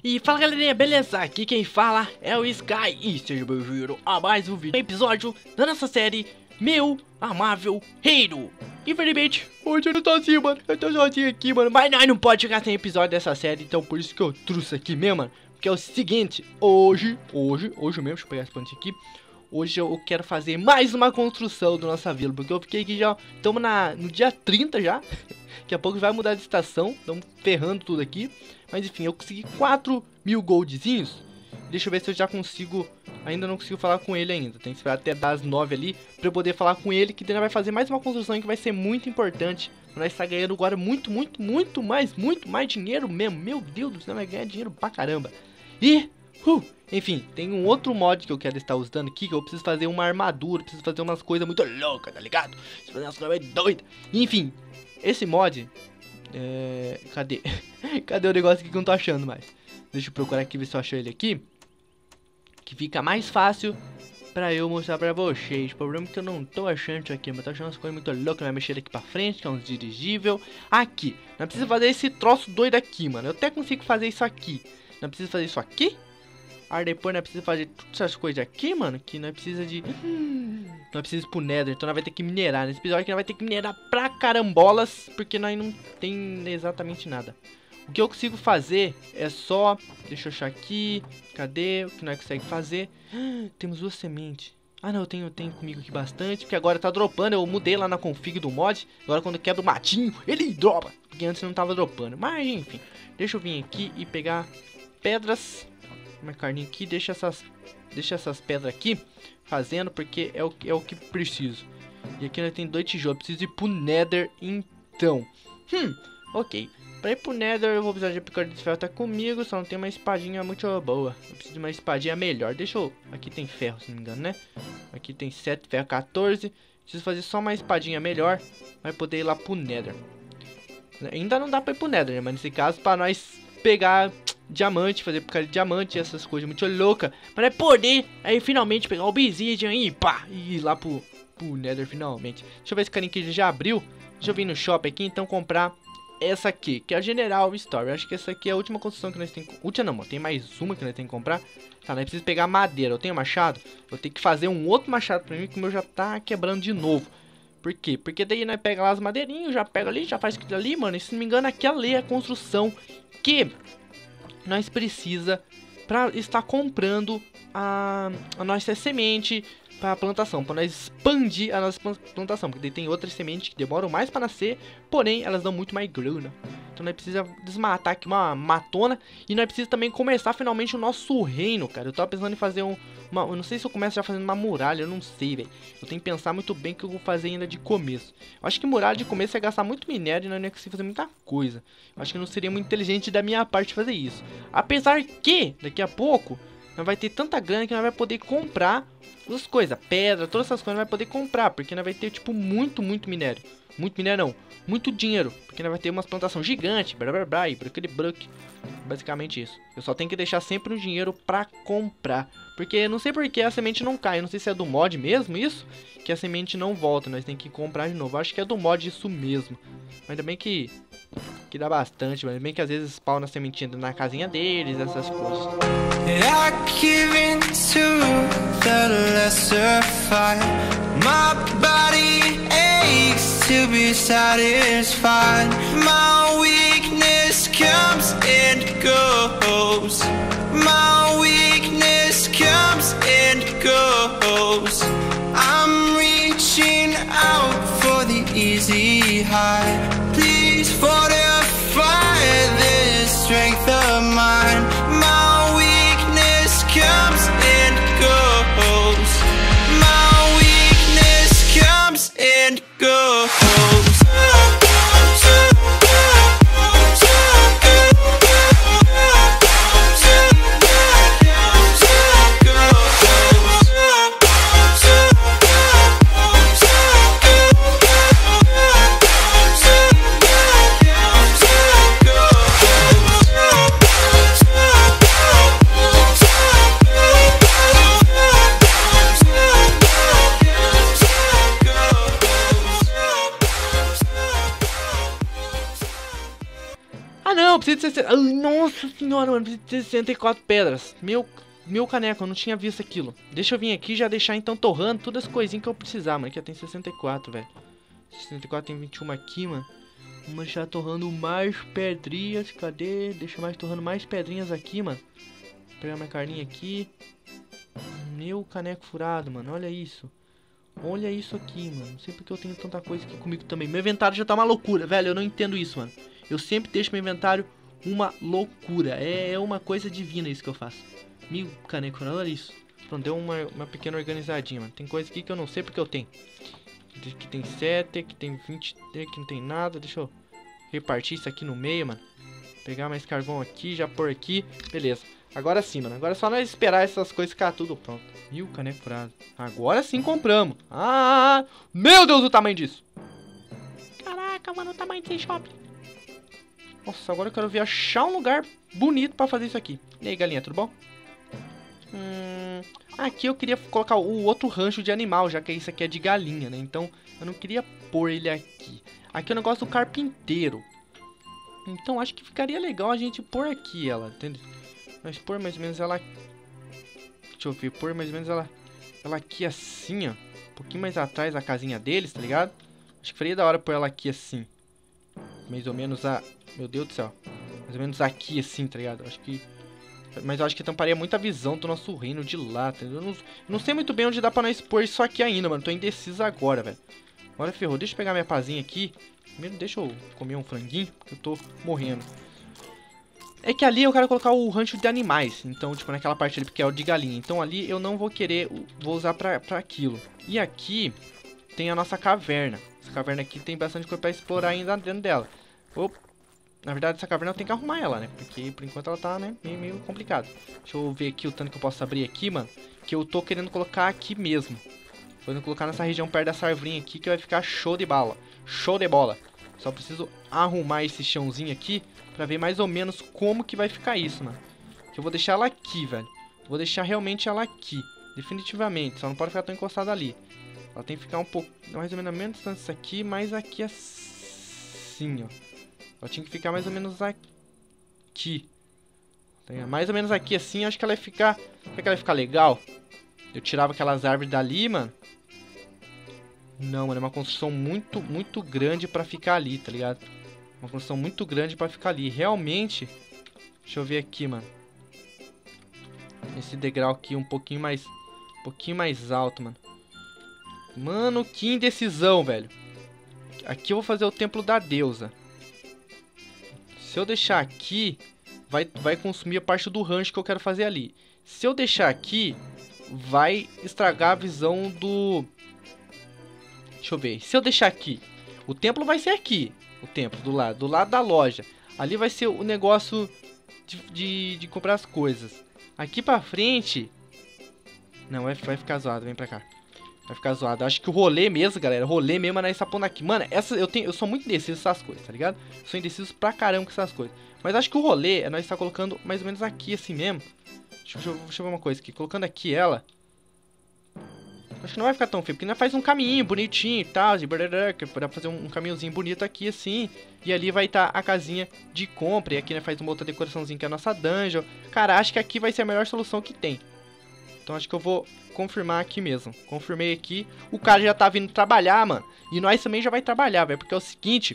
E fala galerinha, beleza? Aqui quem fala é o Sky e seja bem-vindo a mais um vídeo, episódio da nossa série Meu Amável Reino. Infelizmente, hoje eu não tô assim, mano, eu tô sozinho aqui, mano, mas nós não pode ficar sem episódio dessa série, então por isso que eu trouxe aqui mesmo, mano. Porque é o seguinte, hoje mesmo, deixa eu pegar esse ponto aqui. Hoje eu quero fazer mais uma construção da nossa vila, porque eu fiquei aqui já, estamos no dia 30 já. Daqui a pouco vai mudar de estação, estamos ferrando tudo aqui. Mas enfim, eu consegui 4.000 goldzinhos. Deixa eu ver se eu já consigo, ainda não consigo falar com ele ainda. Tem que esperar até dar as 9 ali, pra eu poder falar com ele, que ele vai fazer mais uma construção que vai ser muito importante. Nós está ganhando agora muito mais dinheiro mesmo. Meu Deus do céu, vai ganhar dinheiro pra caramba. E... enfim, tem um outro mod que eu quero estar usando aqui, que eu preciso fazer uma armadura, preciso fazer umas coisas muito loucas, tá ligado? Preciso fazer umas coisas muito doidas. Enfim, esse mod, cadê? Cadê o negócio aqui que eu não tô achando mais? Deixa eu procurar aqui, ver se eu acho ele aqui. Que fica mais fácil pra eu mostrar pra vocês. O problema é que eu não tô achando isso aqui, mas tô achando umas coisas muito loucas. Vai mexer aqui pra frente, que é um dirigível. Aqui, não precisa fazer esse troço doido aqui, mano. Eu até consigo fazer isso aqui. Não precisa fazer isso aqui. Aí depois nós precisamos fazer todas essas coisas aqui, mano. Que nós precisa de... nós precisamos ir pro Nether, então nós vai ter que minerar. Nesse episódio aqui nós vai ter que minerar pra carambolas. Porque nós não tem exatamente nada. O que eu consigo fazer é só... deixa eu achar aqui. Cadê? O que nós conseguimos fazer? Temos 2 sementes. Ah não, eu tenho comigo aqui bastante. Porque agora tá dropando, eu mudei lá na config do mod. Agora quando quebra o matinho, ele dropa. Porque antes não tava dropando. Mas enfim, deixa eu vir aqui e pegar pedras. Uma carninha aqui, deixa essas pedras aqui fazendo, porque é o que preciso. E aqui nós tem 2 tijolos, preciso ir pro Nether então. Ok. Pra ir pro Nether eu vou precisar de picador de ferro, tá comigo, só não tem uma espadinha muito boa. Eu preciso de uma espadinha melhor. Deixa eu... aqui tem ferro, se não me engano, né? Aqui tem 7 ferro, 14. Preciso fazer só uma espadinha melhor pra poder ir lá pro Nether. Ainda não dá pra ir pro Nether, né? Mas nesse caso, pra nós pegar... diamante, fazer por causa de diamante, essas coisas muito loucas. Para poder aí finalmente pegar o Obsidian e pá, e ir lá pro Nether finalmente. Deixa eu ver se o carinha aqui já abriu. Deixa eu vir no shopping aqui, então comprar essa aqui, que é a General Store. Eu acho que essa aqui é a última construção que nós temos. Última não, tem mais uma que nós temos que comprar. Tá, nós precisamos pegar madeira. Eu tenho machado, eu tenho que fazer um outro machado pra mim, que o meu já tá quebrando de novo. Por quê? Porque daí nós pega lá as madeirinhas, já pega ali, já faz aquilo ali, mano. E se não me engano, aquela ali é a construção que... nós precisa para estar comprando a nossa semente para plantação, para nós expandir a nossa plantação, porque daí tem outras sementes que demoram mais para nascer, porém elas dão muito mais grana. Então nós precisa desmatar aqui uma matona e nós precisa também começar finalmente o nosso reino, cara. Eu tava pensando em fazer eu não sei se eu começo já fazendo uma muralha, eu não sei, velho. Eu tenho que pensar muito bem o que eu vou fazer ainda de começo. Eu acho que muralha de começo é gastar muito minério e não é conseguir fazer muita coisa. Eu acho que não seria muito inteligente da minha parte fazer isso. Apesar que, daqui a pouco, nós vai ter tanta grana que nós vai poder comprar as coisas. Pedra, todas essas coisas nós vai poder comprar, porque nós vai ter, tipo, muito minério. Muito minério não, muito dinheiro. Porque nós vai ter umas plantações gigantes, e bruc. Basicamente isso. Eu só tenho que deixar sempre o dinheiro pra comprar. Porque não sei porque a semente não cai. Eu não sei se é do mod mesmo isso, que a semente não volta. Nós temos que comprar de novo. Eu acho que é do mod isso mesmo. Mas ainda bem que dá bastante. Mas ainda bem que às vezes spawna a sementinha na casinha deles, essas coisas. To be satisfied, my weakness comes and goes. My weakness comes and goes. I'm reaching out for the easy high. Please fortify this strength of mine. My weakness comes and goes. My weakness comes and goes. Não, precisa ser... nossa, Nossa senhora, mano, 64 pedras. Meu caneco, eu não tinha visto aquilo. Deixa eu vir aqui e já deixar então torrando todas as coisinhas que eu precisar, mano. Aqui já tem 64, velho. 64 tem 21 aqui, mano. Vamos já torrando mais pedrinhas. Cadê? Deixa mais torrando mais pedrinhas aqui, mano. Vou pegar minha carninha aqui. Meu caneco furado, mano. Olha isso. Olha isso aqui, mano. Não sei porque eu tenho tanta coisa aqui comigo também. Meu inventário já tá uma loucura, velho. Eu não entendo isso, mano. Eu sempre deixo meu inventário uma loucura. É uma coisa divina isso que eu faço. Meu caneco furado, olha isso. Pronto, deu uma pequena organizadinha, mano. Tem coisa aqui que eu não sei porque eu tenho. Aqui tem 7, aqui tem 20, aqui não tem nada. Deixa eu repartir isso aqui no meio, mano. Pegar mais carvão aqui, já pôr aqui. Beleza. Agora sim, mano. Agora é só nós esperar essas coisas ficar tudo pronto. E o caneco furado. Agora sim compramos. Ah, meu Deus, o tamanho disso. Caraca, mano, o tamanho desse shopping. Nossa, agora eu quero ver achar um lugar bonito pra fazer isso aqui. E aí, galinha, tudo bom? Aqui eu queria colocar o outro rancho de animal, já que isso aqui é de galinha, né? Então eu não queria pôr ele aqui. Aqui é o negócio do carpinteiro. Então acho que ficaria legal a gente pôr aqui ela, entende? Mas pôr mais ou menos ela... Deixa eu ver, pôr mais ou menos ela aqui assim, ó. Um pouquinho mais atrás da casinha deles, tá ligado? Acho que faria da hora pôr ela aqui assim. Mais ou menos a... Meu Deus do céu. Mais ou menos aqui assim, tá ligado? Acho que... Mas eu acho que tamparia muita visão do nosso reino de lá, tá? Eu não sei muito bem onde dá pra nós pôr isso aqui ainda, mano. Tô indeciso agora, velho. Olha, ferrou. Deixa eu pegar minha pazinha aqui. Primeiro deixa eu comer um franguinho, porque eu tô morrendo. É que ali eu quero colocar o rancho de animais. Então, tipo, naquela parte ali, porque é o de galinha. Então ali eu não vou querer, vou usar pra aquilo. E aqui tem a nossa caverna. Essa caverna aqui tem bastante coisa pra explorar ainda dentro dela. Opa. Na verdade, essa caverna eu tenho que arrumar ela, né? Porque, por enquanto, ela tá, né, meio complicado. Deixa eu ver aqui o tanto que eu posso abrir aqui, mano. Que eu tô querendo colocar aqui mesmo. Tô querendo colocar nessa região perto dessa arvorinha aqui, que vai ficar show de bola. Show de bola. Só preciso arrumar esse chãozinho aqui pra ver mais ou menos como que vai ficar isso, mano. Que eu vou deixar ela aqui, velho. Vou deixar realmente ela aqui. Definitivamente. Só não pode ficar tão encostada ali. Ela tem que ficar um pouco, mais ou menos a mesma distância aqui, mas aqui assim, ó. Ela tinha que ficar mais ou menos aqui. Mais ou menos aqui assim, acho que ela ia ficar... Será que ela ia ficar legal? Eu tirava aquelas árvores dali, mano. Não, mano, é uma construção muito grande pra ficar ali, tá ligado? Uma construção muito grande pra ficar ali. Realmente... Deixa eu ver aqui, mano. Esse degrau aqui um pouquinho mais alto, mano. Mano, que indecisão, velho. Aqui eu vou fazer o templo da deusa. Se eu deixar aqui, vai consumir a parte do rancho que eu quero fazer ali. Se eu deixar aqui, vai estragar a visão do... Deixa eu ver. Se eu deixar aqui, o templo vai ser aqui. O templo, do lado da loja. Ali vai ser o negócio de comprar as coisas. Aqui pra frente... Não, vai ficar zoado, vem pra cá. Vai ficar zoado. Acho que o rolê mesmo, galera. O rolê mesmo é nós estar pondo aqui. Mano, eu sou muito indeciso com essas coisas, tá ligado? Eu sou indeciso pra caramba com essas coisas. Mas acho que o rolê é nós estar colocando mais ou menos aqui, assim mesmo. Deixa eu ver uma coisa aqui. Colocando aqui ela. Acho que não vai ficar tão feio. Porque nós faz um caminho bonitinho e tal. Pra fazer um caminhozinho bonito aqui, assim. E ali vai estar a casinha de compra. E aqui nós faz uma outra decoraçãozinha que é a nossa dungeon. Cara, acho que aqui vai ser a melhor solução que tem. Então acho que eu vou confirmar aqui mesmo. Confirmei aqui. O cara já tá vindo trabalhar, mano. E nós também já vai trabalhar, velho. Porque é o seguinte.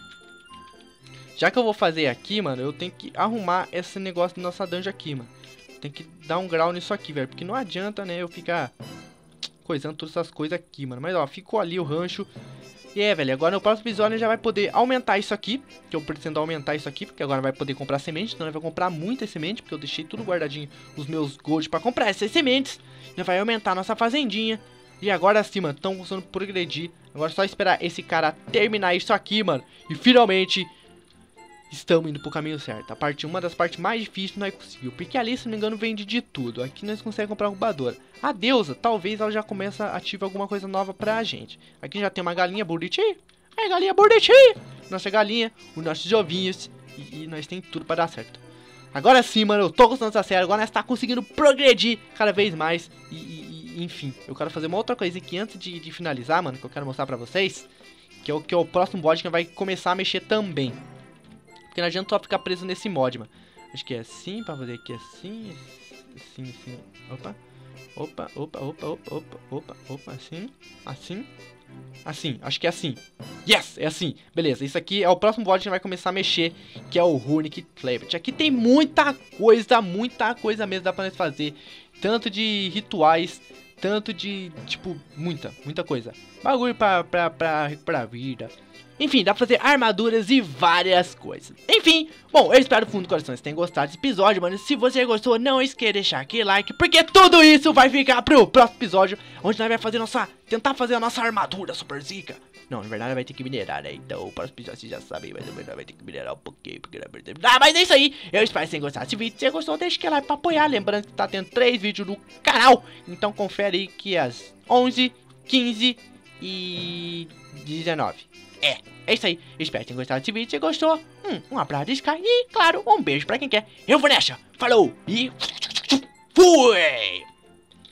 Já que eu vou fazer aqui, mano, eu tenho que arrumar esse negócio da nossa dungeon aqui, mano. Tem que dar um grau nisso aqui, velho. Porque não adianta, né, eu ficar coisando todas essas coisas aqui, mano. Mas, ó, ficou ali o rancho. E velho, agora no próximo episódio já vai poder aumentar isso aqui. Que eu pretendo aumentar isso aqui, porque agora vai poder comprar semente. Então, vai comprar muita semente, porque eu deixei tudo guardadinho, os meus gold pra comprar essas sementes. Já vai aumentar a nossa fazendinha. E agora sim, mano, estão começando a progredir. Agora é só esperar esse cara terminar isso aqui, mano. E finalmente estamos indo pro caminho certo. Uma das partes mais difíceis nós conseguimos. Porque ali, se não me engano, vende de tudo. Aqui nós conseguimos comprar roubadora. A deusa, talvez ela já comece a ativar alguma coisa nova pra gente. Aqui já tem uma galinha bonitinha. Aí, galinha bonitinha. Nossa galinha, os nossos ovinhos. E nós tem tudo pra dar certo. Agora sim, mano, eu tô gostando dessa série. Agora nós tá conseguindo progredir cada vez mais. Enfim, eu quero fazer uma outra coisa aqui antes de finalizar, mano. Que eu quero mostrar pra vocês. Que é o próximo mod que vai começar a mexer também. Porque não adianta só ficar preso nesse mod, mano. Acho que é assim, pra fazer aqui assim. Assim, assim. Opa. Opa, opa, opa, opa, opa, opa, opa, assim. Assim. Assim, acho que é assim. Yes, é assim. Beleza, isso aqui é o próximo bot que a gente vai começar a mexer, que é o Runic Cleaver. Aqui tem muita coisa mesmo dá pra nós fazer. Tanto de rituais, tanto de, tipo, muita coisa. Bagulho pra recuperar a vida. Enfim, dá pra fazer armaduras e várias coisas. Enfim, bom, eu espero do fundo do coração que vocês tenham gostado desse episódio, mano. Se você gostou, não esqueça de deixar aquele like, porque tudo isso vai ficar pro próximo episódio, onde nós vamos fazer tentar fazer a nossa armadura super zica. Não, na verdade vai ter que minerar, né? Então, o próximo episódio vocês já sabem, mas vai ter que minerar um pouquinho, porque mas é isso aí. Eu espero que vocês tenham gostado desse vídeo. Se você gostou, deixa aquele like pra apoiar. Lembrando que tá tendo 3 vídeos no canal. Então, confere aí que às 11, 15 e 19. É isso aí. Espero que tenham gostado desse vídeo. Se gostou, um abraço de Sky e, claro, um beijo pra quem quer. Eu vou nessa. Falou e fui!